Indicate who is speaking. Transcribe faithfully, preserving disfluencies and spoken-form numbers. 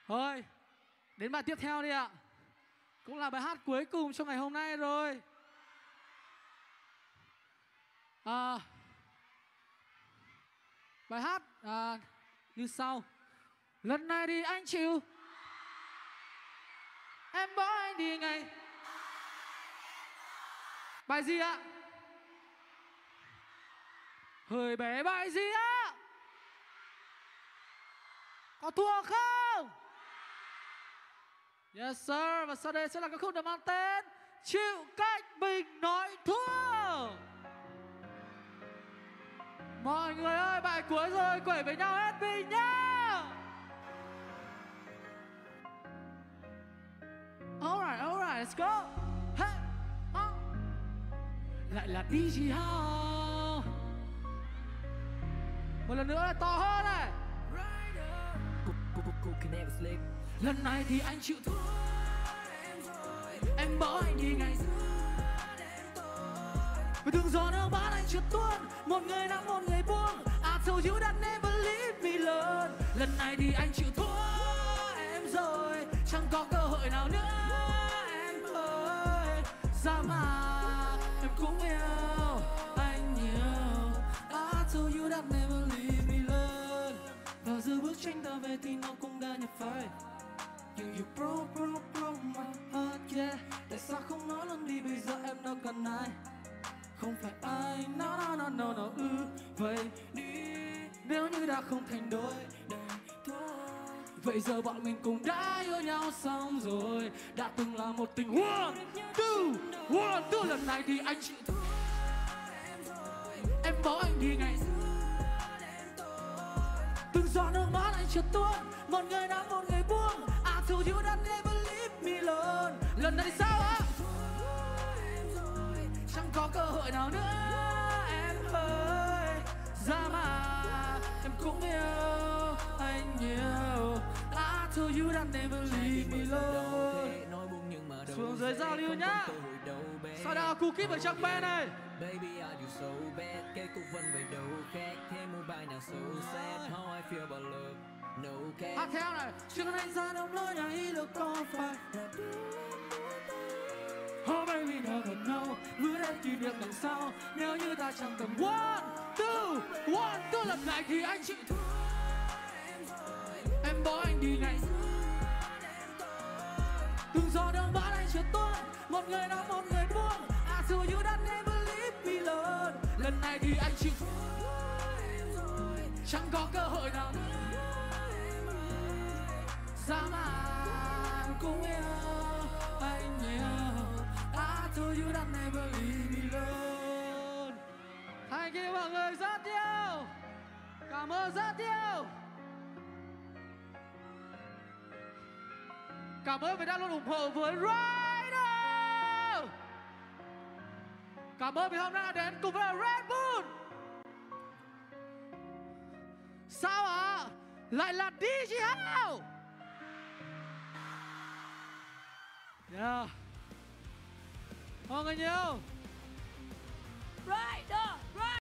Speaker 1: Thôi, đến bài tiếp theo đi ạ. Cũng là bài hát cuối cùng trong ngày hôm nay rồi. À, bài hát à, như sau. Lần này thì anh chịu, em bỏ anh đi ngay. Bài gì ạ? Hơi bé bài gì ạ? Có thua không? Yes sir. Và sau đây sẽ là ca khúc được mang tên Chịu Cách Mình Nói Thua. Mọi người ơi, bài cuối rồi, quẩy với nhau hết mình nhá. Alright, alright, let's go. Hey, uh. Lại là đê gi Hao. Một lần nữa là to hơn này. Lần này thì anh chịu thua, em bỏ anh đi ngay. Vì từng giọt nước mắt anh trượt tuôn, một người nắm một người buông. I told you that never leave me alone. Lần này thì anh chịu thua em rồi, chẳng có cơ hội nào nữa em ơi. Sao mà em cũng yêu anh nhiều. I told you that never leave me alone. Và giờ bước chân ta về thì nó cũng đã nhập vai. You, you broke, broke, broke my heart, yeah. Tại sao không nói luôn đi, bây giờ em đâu cần ai. Không phải ai, no, no, no, no, no, ừ. Vậy đi, nếu như đã không thành đôi đây thôi. Vậy giờ bọn mình cũng đã yêu nhau xong rồi. Đã từng là một tình one, two, one, two. Lần này thì anh chịu thua em bỏ anh đi ngay. Từng giọt nước mắt anh trượt tuôn, một người nắm một người buông. I told you that never leave me alone. Lần này sao ạ? Chẳng có cơ hội nào nữa em ơi. Ra mà em cũng yêu anh nhiều. I told you that never leave me alone. Xuống dưới giao lưu nhá. Sau đó cu kíp ở trong band này.
Speaker 2: Baby, are you so bad? Cái cục vân về đâu khác. Thêm một bài nào so sad. How I feel about love. No cap.
Speaker 1: Hát theo này. Chưa cần anh ra đông lối nhà ý được có phải. Oh baby never know. Vứt em kỷ niệm đằng sau. Nếu như ta chẳng cần one, two, one, two. Lần này thì anh chịu thua em bỏ anh đi ngay. Từng giọt nước mắt anh trượt tuôn, một người nắm một người buông. I told you that never leave me alone. Lần này thì anh chịu thua chẳng có cơ hội nào nữa. Ra mà em cũng yêu anh nhiều. I told you that never leave me alone. Thank you mọi người rất nhiều. Cảm ơn rất nhiều. Cảm ơn vì đã luôn ủng hộ với Rider. Cảm ơn vì hôm nay đã đến cùng với Red Bull. Sao ạ? À? Lại là đê gi Hao. Yeah. Mọi người nhiều.
Speaker 3: Rider.